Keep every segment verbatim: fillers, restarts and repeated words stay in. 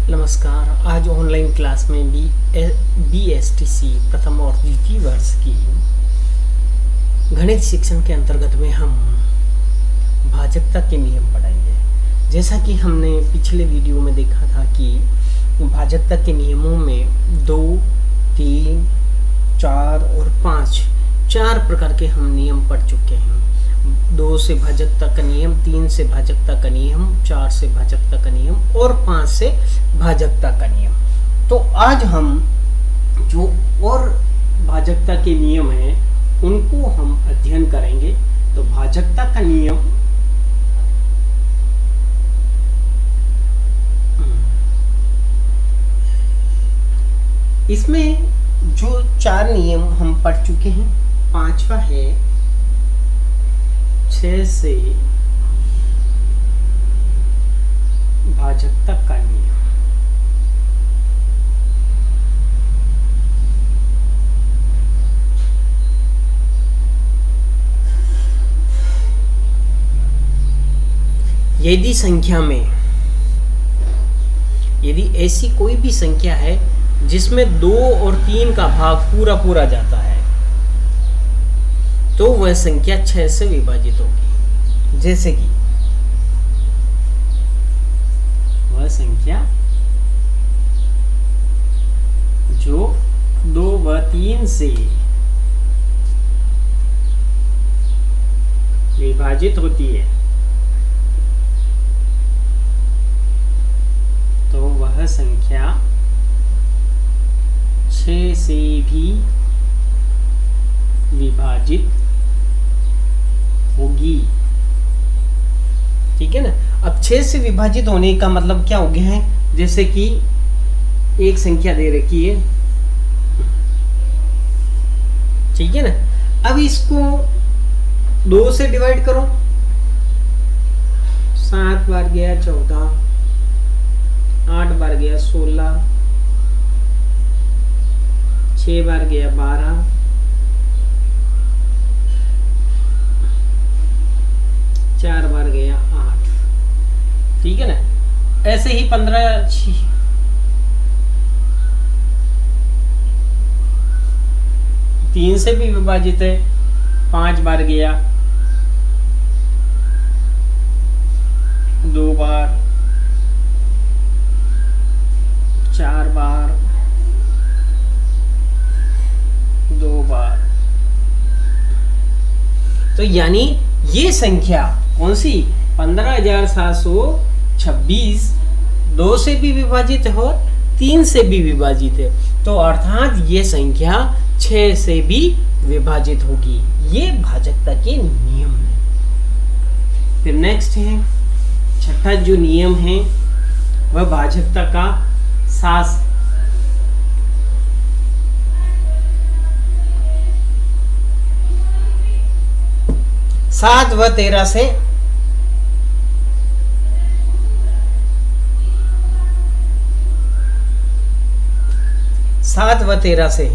नमस्कार। आज online class में B B S T C प्रथम और द्वितीय वर्ष की गणित शिक्षण के अंतर्गत में हम भाजकता के नियम पढ़ाएंगे। जैसा कि हमने पिछले वीडियो में देखा था कि भाजकता के नियमों में दो, तीन, चार और पाँच चार प्रकार के हम नियम पढ़ चुके हैं। दो से भाजकता का नियम, तीन से भाजकता का नियम, चार से भाजकता का नियम और पाँच से भाजकता का नियम। तो आज हम जो और भाजकता के नियम हैं उनको हम अध्ययन करेंगे। तो भाजकता का नियम इसमें जो चार नियम हम पढ़ चुके हैं, पांचवा है छह से भाजकता का नियम। यदि संख्या में यदि ऐसी कोई भी संख्या है जिसमें दो और तीन का भाग पूरा पूरा जाता है तो वह संख्या छह से विभाजित होगी। जैसे कि वह संख्या जो दो व तीन से विभाजित होती है तो वह संख्या छह से भी विभाजित होगी। ठीक है ना। अब छह से विभाजित होने का मतलब क्या हो गया है? जैसे कि एक संख्या दे रखी है, ठीक है ना। अब इसको दो से डिवाइड करो, सात बार गया चौदह, आठ बार गया सोलह, छह बार गया बारह, चार बार गया आठ। ठीक है ना। ऐसे ही पंद्रह तीन से भी विभाजित है, पांच बार गया, दो बार, चार बार, दो बार। तो यानी ये संख्या कौन सी? पंद्रह हजार सात सौ छब्बीस दो से भी विभाजित है और तीन से भी विभाजित है। तो अर्थात ये संख्या छह से भी विभाजित होगी। ये भाजकता के नियम है। फिर नेक्स्ट है छठा जो नियम है वह भाजकता का सात सात व तेरह से सात व तेरह से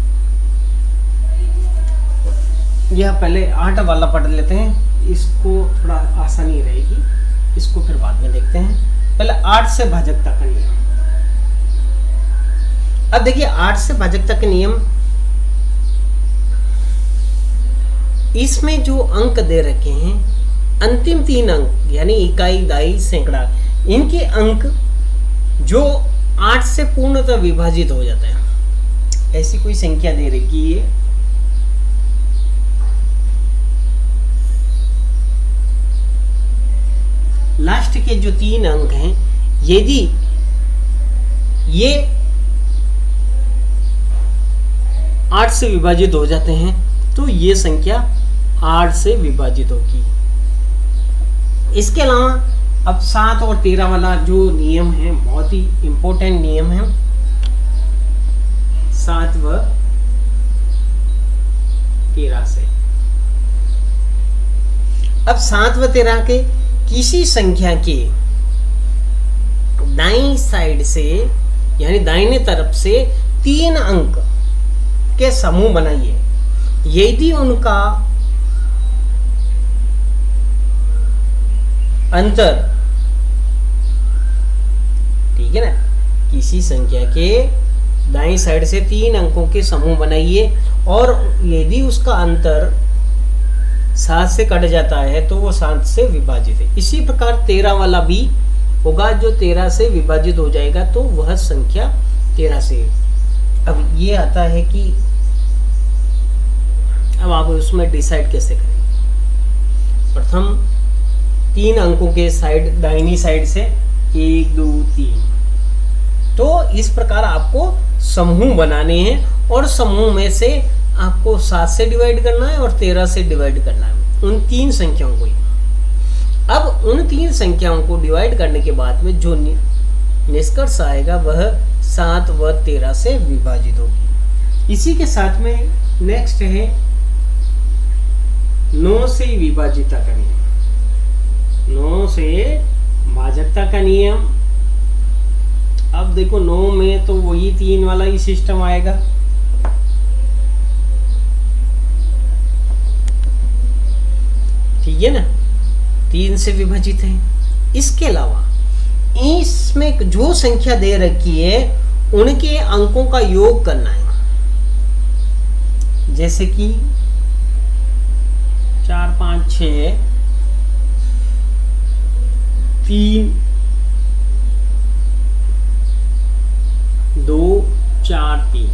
यह पहले आठ वाला पढ़ लेते हैं, इसको थोड़ा आसानी रहेगी, इसको फिर बाद में देखते हैं। पहले आठ से भाजकता का नियम। अब देखिए आठ से भाजकता के नियम, इसमें जो अंक दे रखे हैं, अंतिम तीन अंक यानी इकाई, दाई, सैकड़ा, इनके अंक जो आठ से पूर्णतः विभाजित हो जाते हैं। ऐसी कोई संख्या दे रखी है, लास्ट के जो तीन अंक हैं यदि ये आठ से विभाजित हो जाते हैं तो ये संख्या आठ से विभाजित होगी। इसके अलावा अब सात और तेरह वाला जो नियम है बहुत ही इंपॉर्टेंट नियम है। सात व तेरह से, अब सात व तेरह के किसी संख्या के दाईं साइड से यानी दाहिने तरफ से तीन अंक के समूह बनाइए। यदि उनका अंतर, ठीक है ना, किसी संख्या के दाईं साइड से तीन अंकों के समूह बनाइए और यदि उसका अंतर सात से कट जाता है तो वो सात से विभाजित है। इसी प्रकार तेरह वाला भी होगा, जो तेरह से विभाजित हो जाएगा तो वह संख्या तेरह से। अब ये आता है कि अब आप उसमें डिसाइड कैसे करें। प्रथम तीन अंकों के साइड दाहिनी साइड से एक दो तीन, तो इस प्रकार आपको समूह बनाने हैं और समूह में से आपको सात से डिवाइड करना है और तेरह से डिवाइड करना है उन तीन संख्याओं को ही। अब उन तीन संख्याओं को डिवाइड करने के बाद में जो निष्कर्ष आएगा वह सात व तेरह से विभाजित होगी। इसी के साथ में नेक्स्ट है नौ से विभाजितता का नियम। नौ से भाजकता का नियम। अब देखो नौ में तो वही तीन वाला ही सिस्टम आएगा। ठीक है ना, तीन से विभाजित है। इसके अलावा इसमें जो संख्या दे रखी है उनके अंकों का योग करना है। जैसे कि चार पाँच छ तीन दो चार तीन,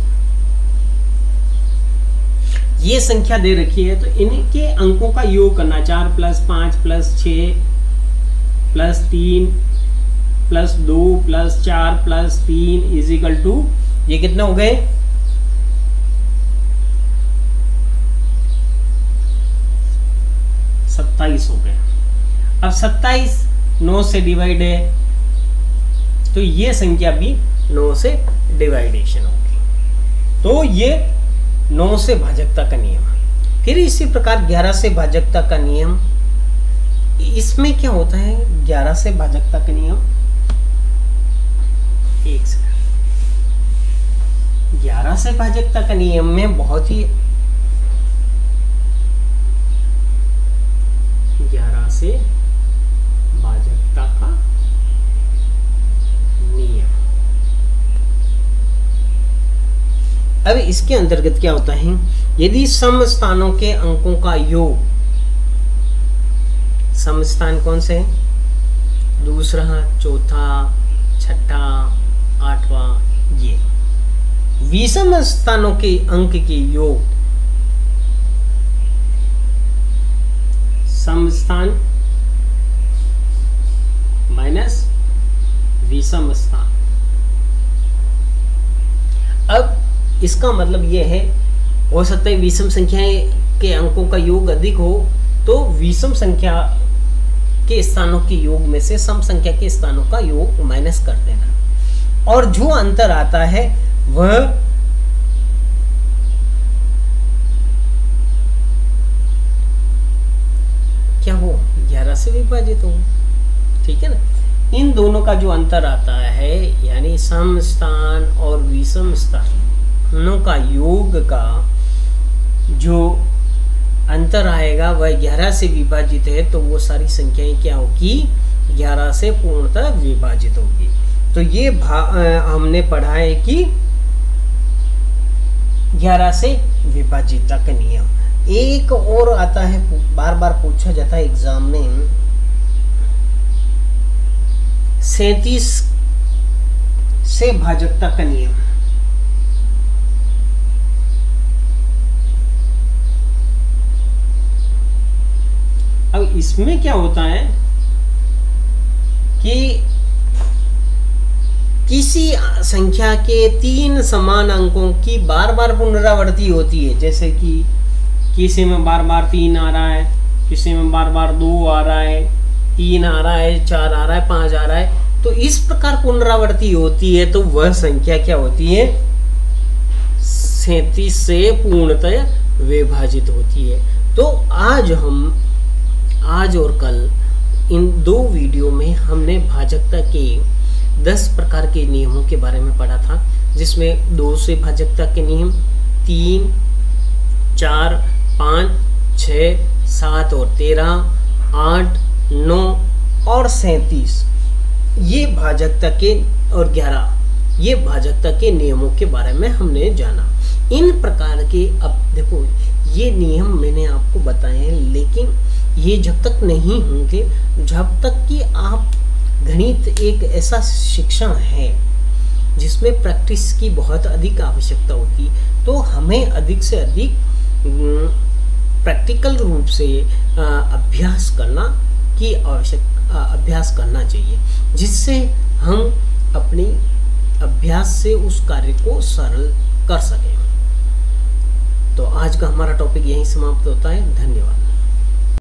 ये संख्या दे रखी है तो इनके अंकों का योग करना। चार प्लस पाँच प्लस छ प्लस तीन प्लस दो प्लस चार प्लस तीन इज इक्वल टू, ये कितना हो गए सत्ताईस हो गए। अब सत्ताईस नौ से डिवाइड है तो ये संख्या भी नौ से डिवाइडेशन होगी। तो ये नौ से भाजकता का नियम। फिर इसी प्रकार ग्यारह से भाजकता का नियम। इसमें क्या होता है ग्यारह से भाजकता का नियम, एक सेकंड। ग्यारह से भाजकता का नियम में बहुत ही ग्यारह से भाजकता का नियम। अब इसके अंतर्गत क्या होता है, यदि सम स्थानों के अंकों का योग, सम स्थान कौन से हैं, दूसरा चौथा छठा आठवां, ये विषम स्थानों के अंक के योग, सम स्थान माइनस विषम स्थान। अब इसका मतलब यह है, हो सकता है विषम संख्याएं के अंकों का योग अधिक हो तो विषम संख्या के स्थानों के योग में से सम संख्या के स्थानों का योग माइनस कर देना, और जो अंतर आता है वह क्या हो, ग्यारह से विभाजित हो। ठीक है ना, इन दोनों का जो अंतर आता है यानी सम स्थान और विषम स्थानों का योग का जो अंतर आएगा वह ग्यारह से विभाजित है, तो वो सारी संख्याएं क्या होगी, ग्यारह से पूर्णतः विभाजित होगी। तो ये हमने पढ़ा है कि ग्यारह से विभाजितता का नियम। एक और आता है, बार बार पूछा जाता है एग्जाम में, सैंतीस से भाजकता का नियम। अब इसमें क्या होता है कि किसी संख्या के तीन समान अंकों की बार बार पुनरावृत्ति होती है। जैसे कि किसी में बार बार तीन आ रहा है, किसी में बार बार दो आ रहा है, तीन आ रहा है, चार आ रहा है, पांच आ रहा है। तो इस प्रकार पुनरावृत्ति होती है तो वह संख्या क्या होती है, सैंतीस से पूर्णतः विभाजित होती है। तो आज हम आज और कल इन दो वीडियो में हमने भाजकता के दस प्रकार के नियमों के बारे में पढ़ा था, जिसमें दो से भाजकता के नियम, तीन, चार, पाँच, छः, सात और तेरह, आठ, नौ और सैंतीस, ये भाजकता के, और ग्यारह, ये भाजकता के नियमों के बारे में हमने जाना। इन प्रकार के, अब देखो ये नियम मैंने आपको बताए हैं, लेकिन ये जब तक नहीं होंगे, जब तक कि आप, गणित एक ऐसा शिक्षा है जिसमें प्रैक्टिस की बहुत अधिक आवश्यकता होती है, तो हमें अधिक से अधिक प्रैक्टिकल रूप से अभ्यास करना की आवश्यक अभ्यास करना चाहिए, जिससे हम अपनी अभ्यास से उस कार्य को सरल कर सकें। तो आज का हमारा टॉपिक यहीं समाप्त होता है। धन्यवाद।